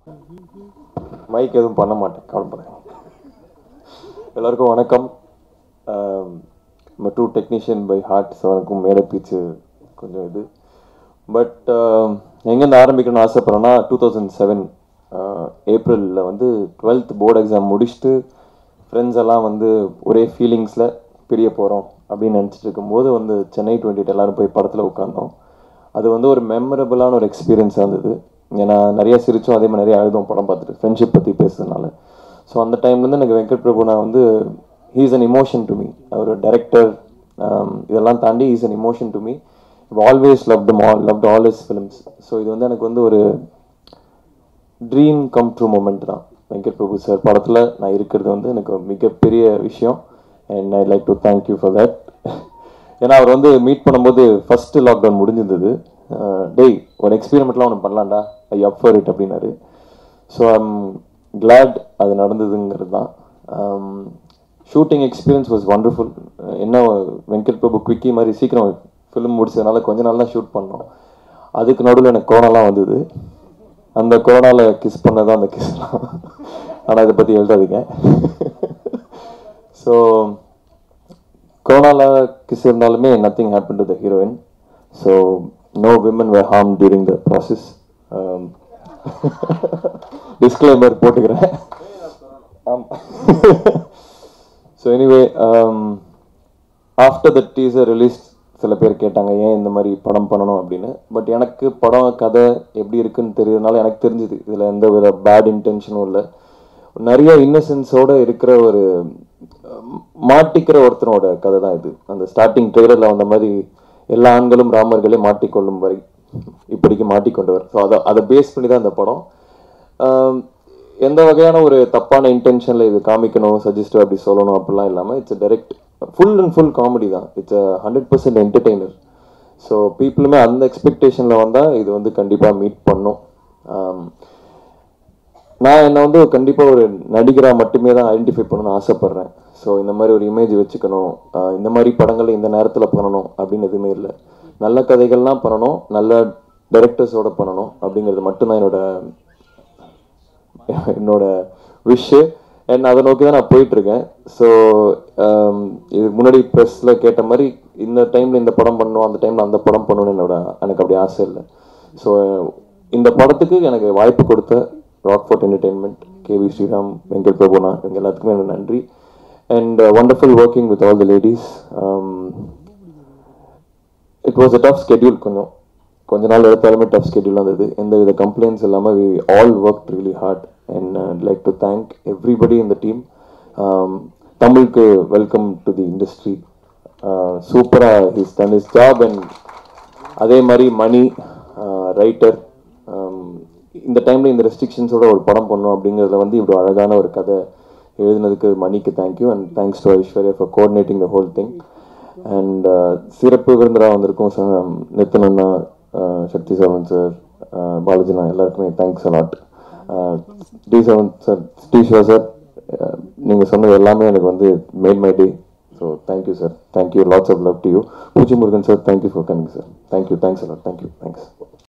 Mic எதுவும் பண்ண மாட்டேன், கவலைப்படுறேன். எல்லாருக்கும் வணக்கம். நம்ம 2 டெக்னீஷியன் பை ஹார்ட், ஸோ எனக்கும் மேடை பீச்சு கொஞ்சம் இது. பட் எங்கேருந்து ஆரம்பிக்கணும்னு ஆசைப்பட்றேன்னா 2007 ஏப்ரலில் வந்து 12th போர்டு எக்ஸாம் முடிச்சுட்டு ஃப்ரெண்ட்ஸ் எல்லாம் வந்து ஒரே ஃபீலிங்ஸில் பிரிய போகிறோம் அப்படின்னு நினச்சிட்டு இருக்கும்போது வந்து சென்னை 28 எல்லோரும் போய் படத்தில் உட்காந்தோம். அது வந்து ஒரு மெமரபுளான ஒரு எக்ஸ்பீரியன்ஸாக இருந்தது. ஏன்னா நிறைய சிரித்தோம், அதே மாதிரி நிறைய அழுதும் படம் பார்த்துட்டு, ஃப்ரெண்ட்ஷிப் பற்றி பேசுறதுனால. ஸோ அந்த டைம்லேருந்து எனக்கு வெங்கட் பிரபு நான் வந்து he is an emotion to me. அவர் டைரக்டர், இதெல்லாம் தாண்டி is an emotion to me. Always loved all his films. So இது வந்து எனக்கு வந்து ஒரு ட்ரீம் கம் ட்ரூ மூமெண்ட் தான். வெங்கட் பிரபு சார் படத்தில் நான் இருக்கிறது வந்து எனக்கு மிகப்பெரிய விஷயம். And I like to thank you for that. ஏன்னா அவர் வந்து மீட் பண்ணும்போது ஃபஸ்ட்டு லாக்டவுன் முடிஞ்சிருந்தது. டேய் ஒரு எக்ஸ்பீரிமெண்ட்லாம் ஒன்று பண்ணலாம்டா, ஐ அப் ஃபார் இட் அப்படின்னாரு. ஸோ ஐம் கிளாட் அது நடந்ததுங்கிறது தான். Shooting experience was wonderful. என்ன வெங்கட் பிரபு குவிக்கி மாதிரி சீக்கிரம் ஃபிலிம் முடிச்சதுனால கொஞ்ச நாள் தான் ஷூட் பண்ணோம். அதுக்கு நடுவில் எனக்கு கொரோனாலாம் வந்தது. அந்த கொரோனாவில் கிஸ் பண்ணதான் அந்த கிஸ்லாம். ஆனால் இதை பற்றி எழுதாதீங்க. ஸோ கொரோனாவில் கிஸ் இருந்தாலுமே nothing happen to the heroine. So no women were harmed during the process. Disclaimer போட்டுக்கிறேன். So anyway, after the teaser released சில பேர் கேட்டாங்க ஏன் இந்த மாதிரி படம் பண்ணணும் அப்படின்னு. பட் எனக்கு படம் கதை எப்படி இருக்குன்னு தெரியறதுனால எனக்கு தெரிஞ்சுது இதில் எந்த வித பேட் இன்டென்ஷனும் இல்லை. நிறைய இன்னசென்ஸோடு இருக்கிற ஒரு மாட்டிக்கிற ஒருத்தனோட கதை தான் இது. அந்த ஸ்டார்டிங் ட்ரெய்லரில் வந்த மாதிரி எல்லா ஆண்களும் ராமர்களே மாட்டிக்கொள்ளும் வரை இப்படிக்கு மாட்டிக்கொண்டவர். ஸோ அதை பேஸ் பண்ணி தான் இந்த படம். எந்த வகையான ஒரு தப்பான இன்டென்ஷனில் இது காமிக்கணும், சஜஸ்டிவ் அப்படி சொல்லணும் அப்படிலாம் இல்லாமல் it's direct full and full comedy தான். It's 100% entertainer. ஸோ பீப்புளுமே அந்த எக்ஸ்பெக்டேஷனில் வந்தால் இது வந்து கண்டிப்பாக மீட் பண்ணும். நான் என்னை வந்து கண்டிப்பாக ஒரு நடிகராக மட்டுமே தான் ஐடென்டிஃபை பண்ணணும்னு ஆசைப்பட்றேன். ஸோ இந்த மாதிரி ஒரு இமேஜ் வச்சுக்கணும், இந்த மாதிரி படங்களை இந்த நேரத்தில் பண்ணணும் அப்படின்னு எதுவுமே இல்லை. நல்ல கதைகள்லாம் பண்ணணும், நல்ல டைரக்டர்ஸோடு பண்ணணும் அப்படிங்கிறது மட்டும்தான் என்னோட விஷ். அண்ட் அதை நோக்கி தான் நான் போயிட்டுருக்கேன். ஸோ இதுக்கு முன்னாடி ப்ரெஸ்ஸில் கேட்ட மாதிரி இந்த டைமில் இந்த படம் பண்ணணும், அந்த டைமில் அந்த படம் பண்ணணும்னு எனக்கு அப்படி ஆசை இல்லை. ஸோ இந்த படத்துக்கு எனக்கு வாய்ப்பு கொடுத்த Rockfort entertainment, KV Sriram, Venkat பிரபுனா, இவங்க எல்லாத்துக்குமே எனக்கு நன்றி. And wonderful working with all the ladies. It was a tough schedule. கொஞ்ச நாள் எடுத்தாலுமே டஃப் ஸ்கெடியூலாக இருந்தது. எந்த வித கம்ப்ளைண்ட்ஸ் இல்லாமல் we all worked really hard. And I'd like to thank everybody in the team. தமிழுக்கு வெல்கம் டு தி இண்டஸ்ட்ரி. சூப்பராக he's done his job. And அதே மாதிரி மணி ரைட்டர், இந்த டைமில் இந்த ரெஸ்ட்ரிக்ஷன்ஸோட ஒரு படம் பண்ணோம் அப்படிங்கிறதுல வந்து இவ்வளோ அழகான ஒரு கதை எழுதினதுக்கு மணிக்கு thank you. And thanks to Aishwarya for coordinating the whole thing. And சிறப்பு விருந்தராக வந்திருக்கும் நித்தன் அண்ணா, சக்தி செல்வன் சார், பாலாஜினா, எல்லாருக்குமே தேங்க்ஸ் அலாட். டி7 சார், ஸ்ரீஷா சார், நீங்கள் சொன்னது எல்லாமே எனக்கு வந்து made my day. So thank you sir, thank you, lots of love to you. Poochi Murugan sir, thank you for coming sir, thank you, thanks a lot, thank you, thanks.